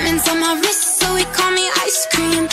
diamonds on my wrist, so he call me ice cream.